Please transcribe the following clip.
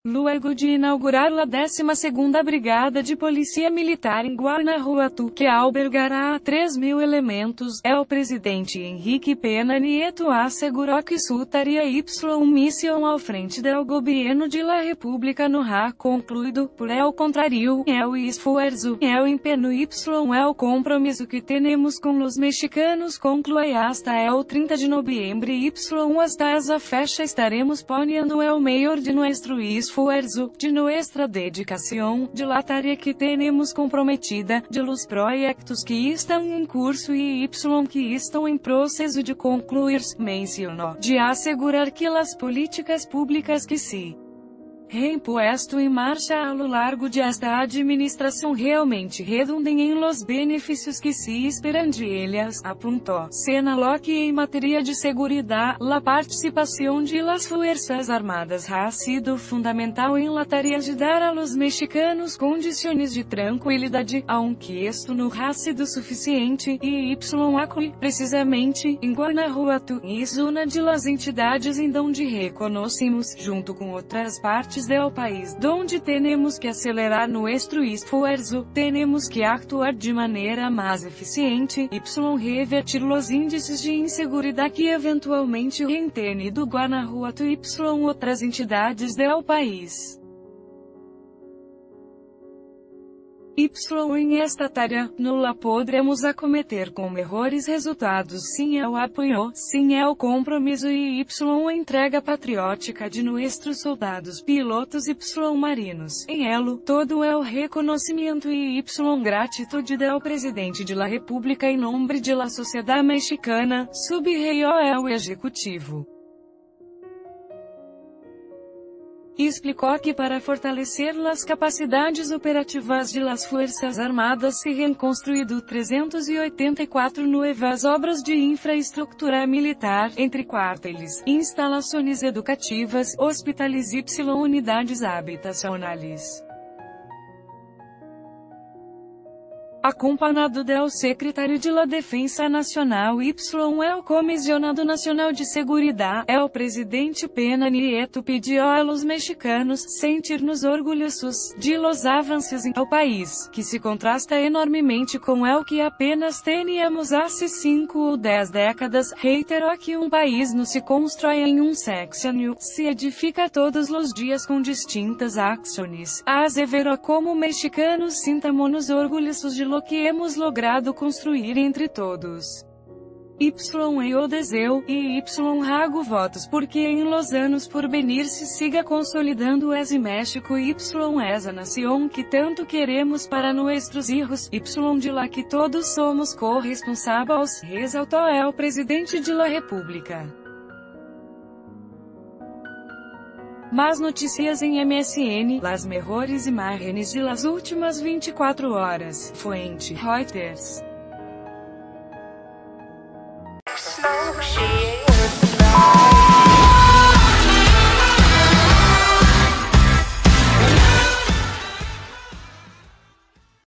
Luego de inaugurar a 12ª Brigada de Polícia Militar em Guanajuato, que albergará 3.000 elementos, el presidente Enrique Pena Nieto assegurou que su tarea y misión al frente del gobierno de la República no ha concluído, por el contrario, el esfuerzo, el empenho y el compromiso que tenemos con los mexicanos conclui hasta el 30 de noviembre y hasta esa fecha estaremos poniendo el mayor de nuestro esfuerzo, de nuestra dedicação, de la tarea que tenemos comprometida, de los proyectos que estão em curso e que estão em processo de concluir, mencionou, de assegurar que las políticas públicas que se reimpuesto em marcha a lo largo de esta administração realmente redundem em los benefícios que se esperam de ellas, apuntou. Señaló que em matéria de seguridad, la participação de las Fuerzas Armadas ha sido fundamental em la tarea de dar a los mexicanos condições de tranquilidade, aunque esto no ha sido suficiente, e aqui, precisamente, em Guanajuato, es una de las entidades em donde reconocemos, junto com outras partes del país, donde tenemos que acelerar nuestro esfuerzo, tenemos que actuar de maneira mais eficiente, revertir los índices de inseguridad que eventualmente han tenido Guanajuato y outras entidades del país. Em esta tarea, no la podremos acometer com melhores resultados sem el apoio, sem el compromisso e a entrega patriótica de nuestros soldados, pilotos y marinos. Em elo, todo el reconocimiento e gratitude del presidente de la República em nome de la sociedad mexicana, subrayó el ejecutivo. Explicou que para fortalecer as capacidades operativas de las Fuerzas Armadas se han construído 384 nuevas obras de infraestrutura militar, entre quartéis, instalações educativas, hospitais y unidades habitacionales. Acompanhado del secretário de la Defensa Nacional y el Comisionado Nacional de Seguridad, el presidente Pena Nieto pediu a los mexicanos sentirnos orgulhosos de los avanços em el país, que se contrasta enormemente com el que apenas teníamos hace 5 ou 10 décadas. Reiterou que país não se constrói em sexênio, se edifica todos os dias com distintas ações. Aseverou como mexicanos sintamos orgulhosos de lo que hemos logrado construir entre todos. Eu desejo, e hago votos porque em los anos por venir se siga consolidando esse México y esa nación que tanto queremos para nuestros hijos, de la que todos somos corresponsáveis, resaltou el presidente de la República. Más notícias em MSN, las mejores imágenes de las últimas 24 horas. Fuente: Reuters.